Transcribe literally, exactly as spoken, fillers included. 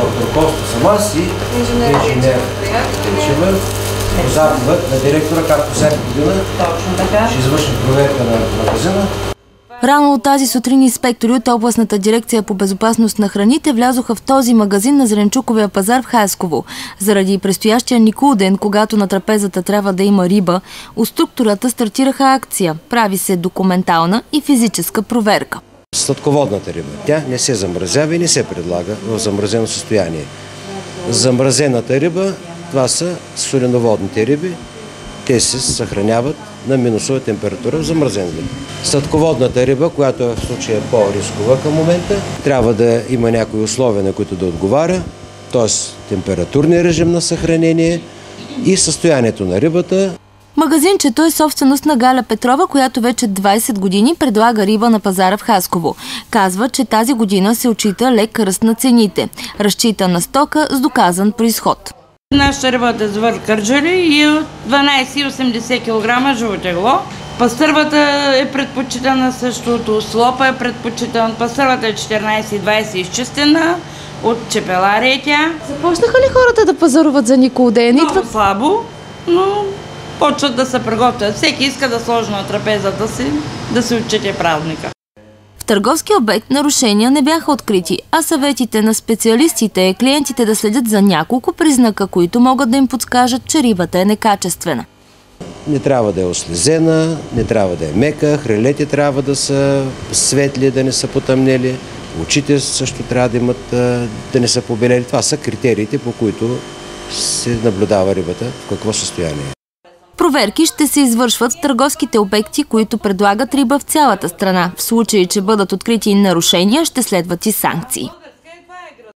Под ръководството съм аз и инженер Тенчева. По заповед на директора, както всяка година, ще извършим проверка на магазина. Рано от тази сутрин инспектори от областната дирекция по безопасност на храните влязоха в този магазин на Зеленчуковия пазар в Хасково. Заради предстоящия Никулден, когато на трапезата трябва да има риба, у структурата стартираха акция. Прави се документална и физическа проверка. Сладководната риба, тя не се замразява и не се предлага в замразено състояние. Замразената риба, това са соленоводните риби. Те се съхраняват на минусова температура в замразен вид. Сладководната риба, която в случая е по-рискова към момента, трябва да има някои условия, на които да отговаря, т.е. температурния режим на съхранение и състоянието на рибата. Магазинчето е собственост на Галя Петрова, която вече двайсет години предлага риба на пазара в Хасково. Казва, че тази година се отчита лек ръст на цените. Разчита на стока с доказан произход. Нашата риба е звър кърджали и дванайсет и осемдесет килограма живо тегло. Пастървата е предпочитана същото, слопа е предпочитан. Пастървата е четиринайсет и двайсет изчистена, от чепелари е тя. Започнаха ли хората да пазаруват за Никулден? Много слабо, но почват да се приготвят. Всеки иска да сложи на трапезата си, да се отчете празника. В търговски обект нарушения не бяха открити, а съветите на специалистите е клиентите да следят за няколко признака, които могат да им подскажат, че рибата е некачествена. Не трябва да е ослезена, не трябва да е мека, хрелете трябва да са светли, да не са потъмнели, очите също трябва да имат, да не са побелели. Това са критериите, по които се наблюдава рибата в какво състояние. Проверки ще се извършват в търговските обекти, които предлагат риба в цялата страна. В случай, че бъдат открити нарушения, ще следват и санкции.